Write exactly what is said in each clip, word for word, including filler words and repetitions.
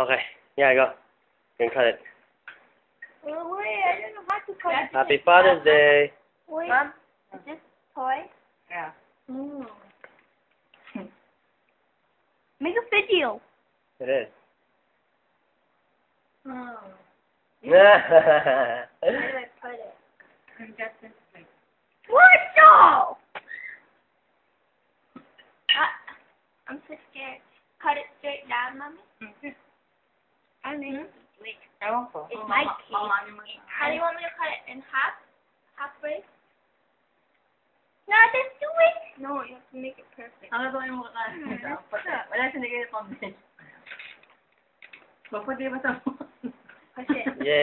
Okay. Yeah, go. You can cut it. Well, wait, I don't know how to cut it. Happy Father's Day. Wait, Mom? is this toy? Yeah. Mm. Make a video. It is. Oh. Yeah. Where do I put it? And just this way. What? No! Uh, I'm so scared. Cut it straight down, Mommy. Mm-hmm. I mean, wait. Ewan ko. It's Oh, my mama- cake. mama ni mo. How do you want me to cut it? In half? Halfway? No, just do it. No, you have to make it perfect. Ang gagawin mo ka. Wala siya nagiging pambit. Pwede ba sa mo? Kasi,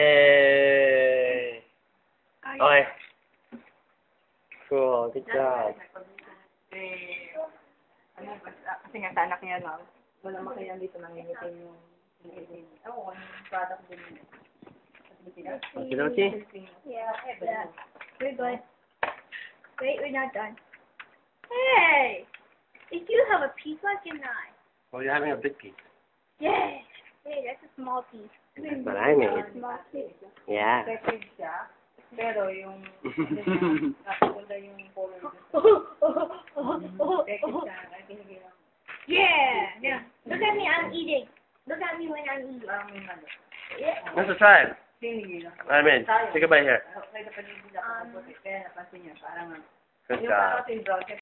Yay. Okay. Cool. Good job. Eh, ano, kasi nga sa anak niya lang, wala makaya dito nangingitin yung nangingitin. Oo, yung product din yun. Okay, okay. yeah, yeah. We're good. Wait, we're not done. Hey! If you have a piece, why can I? Well, you're having a big piece. Yes! Hey, that's a small piece. That's what I made. Small piece. Yeah. Effective siya, pero yung, nakapunta yung color dun. Effective siya, ay binigyan ng Yeah! Yeah. Look at me, I'm eating. Look at me when I'm eating. parang may mali. Yeah. Let's try it. Binigyan lang. I mean, take a bite here. Kaya napanigil ako ng puti, kaya napansin niya, parang, Good yung job. parang brown